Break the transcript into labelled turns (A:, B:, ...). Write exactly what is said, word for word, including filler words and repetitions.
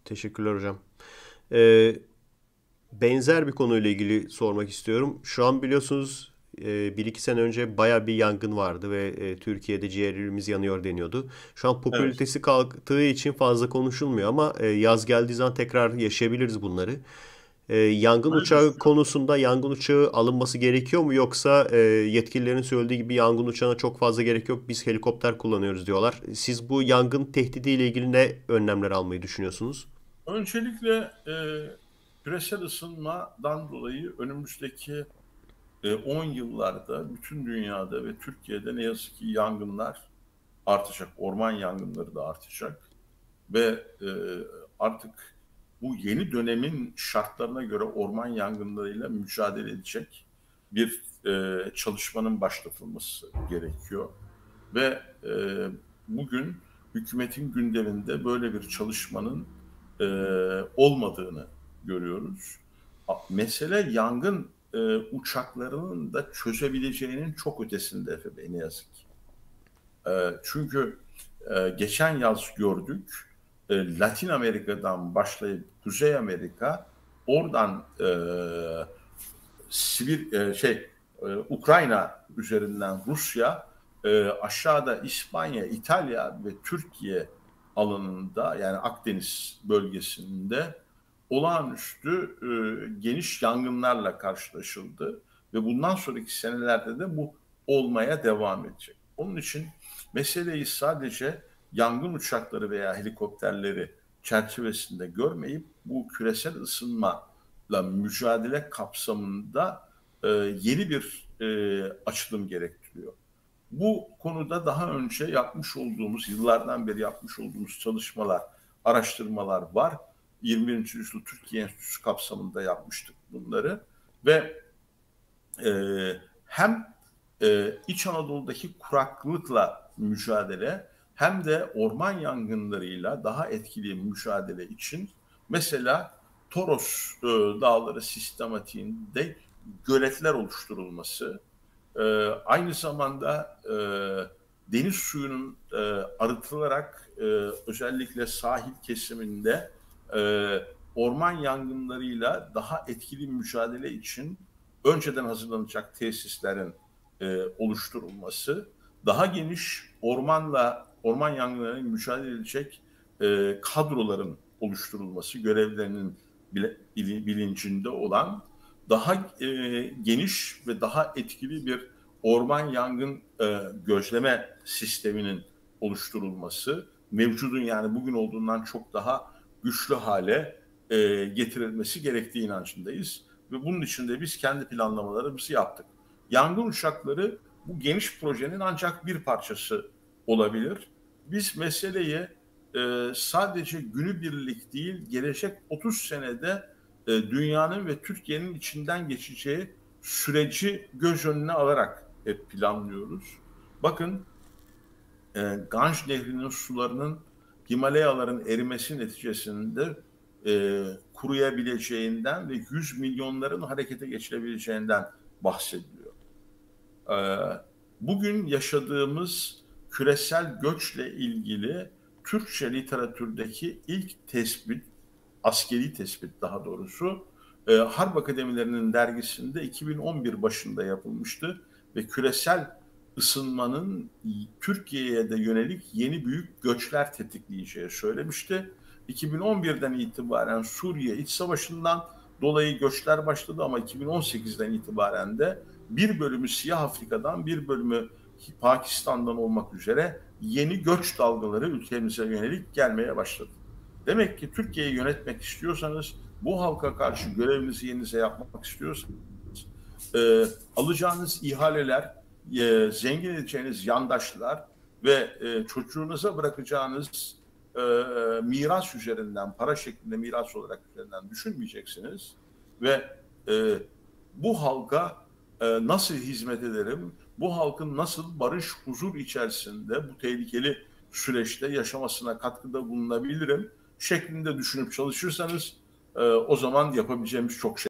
A: Teşekkürler hocam. Ee, benzer bir konuyla ilgili sormak istiyorum. Şu an biliyorsunuz e, bir iki sene önce baya bir yangın vardı ve e, Türkiye'de ciğerlerimiz yanıyor deniyordu. Şu an
B: Evet.
A: popülaritesi kalktığı için fazla konuşulmuyor ama e, yaz geldiği zaman tekrar yaşayabiliriz bunları. E, yangın
B: Öyle
A: uçağı
B: düşünüyorum.
A: konusunda yangın uçağı alınması gerekiyor mu yoksa e, yetkililerin söylediği gibi yangın uçağına çok fazla gerek yok biz helikopter kullanıyoruz diyorlar. Siz bu yangın tehdidiyle ilgili ne önlemler almayı düşünüyorsunuz?
B: Öncelikle e, küresel ısınmadan dolayı önümüzdeki e, on yıllarda bütün dünyada ve Türkiye'de ne yazık ki yangınlar artacak. Orman yangınları da artacak. Ve e, artık bu yeni dönemin şartlarına göre orman yangınlarıyla mücadele edecek bir e, çalışmanın başlatılması gerekiyor. Ve e, bugün hükümetin gündeminde böyle bir çalışmanın e, olmadığını görüyoruz. Mesele yangın e, uçaklarının da çözebileceğinin çok ötesinde efendim ne yazık ki. E, çünkü e, geçen yaz gördük e, Latin Amerika'dan başlayıp Kuzey Amerika oradan e, Sibir e, şey e, Ukrayna üzerinden Rusya e, aşağıda İspanya, İtalya ve Türkiye alanında yani Akdeniz bölgesinde olağanüstü e, geniş yangınlarla karşılaşıldı ve bundan sonraki senelerde de bu olmaya devam edecek. Onun için meseleyi sadece yangın uçakları veya helikopterleri çerçevesinde görmeyip bu küresel ısınmayla mücadele kapsamında e, yeni bir e, açılım gerektiriyor. Bu konuda daha önce yapmış olduğumuz, yıllardan beri yapmış olduğumuz çalışmalar, araştırmalar var. yirmi birinci yüzyıl Türkiye Enstitüsü kapsamında yapmıştık bunları ve e, hem e, İç Anadolu'daki kuraklıkla mücadele hem de orman yangınlarıyla daha etkili mücadele için mesela Toros e, Dağları sistematiğinde göletler oluşturulması, e, aynı zamanda e, deniz suyunun e, arıtılarak e, özellikle sahil kesiminde e, orman yangınlarıyla daha etkili mücadele için önceden hazırlanacak tesislerin e, oluşturulması, daha geniş ormanla orman yangınlarıyla mücadele edecek e, kadroların oluşturulması, görevlerinin bilincinde olan daha e, geniş ve daha etkili bir orman yangın e, gözleme sisteminin oluşturulması, mevcudun yani bugün olduğundan çok daha güçlü hale e, getirilmesi gerektiği inancındayız. Ve bunun için de biz kendi planlamalarımızı yaptık. Yangın uçakları bu geniş projenin ancak bir parçası olabilir. Biz meseleyi e, sadece günübirlik değil, gelecek otuz senede e, dünyanın ve Türkiye'nin içinden geçeceği süreci göz önüne alarak hep planlıyoruz. Bakın e, Ganj Nehri'nin sularının Himalayaların erimesi neticesinde e, kuruyabileceğinden ve yüz milyonların harekete geçirebileceğinden bahsediliyor. E, bugün yaşadığımız küresel göçle ilgili Türkçe literatürdeki ilk tespit, askeri tespit daha doğrusu, e, Harp Akademilerinin dergisinde iki bin on bir başında yapılmıştı ve küresel ısınmanın Türkiye'ye de yönelik yeni büyük göçler tetikleyeceği söylemişti. iki bin on birden itibaren Suriye iç savaşından dolayı göçler başladı ama iki bin on sekizden itibaren de bir bölümü Siyah Afrika'dan bir bölümü Pakistan'dan olmak üzere yeni göç dalgaları ülkemize yönelik gelmeye başladı. Demek ki Türkiye'yi yönetmek istiyorsanız, bu halka karşı görevinizi yerinize yapmak istiyorsanız, e, alacağınız ihaleler, e, zengin edeceğiniz yandaşlar ve e, çocuğunuza bırakacağınız e, miras üzerinden, para şeklinde miras olarak üzerinden düşünmeyeceksiniz. Ve e, bu halka e, nasıl hizmet ederim, bu halkın nasıl barış, huzur içerisinde bu tehlikeli süreçte yaşamasına katkıda bulunabilirim şeklinde düşünüp çalışırsanız e, o zaman yapabileceğimiz çok şey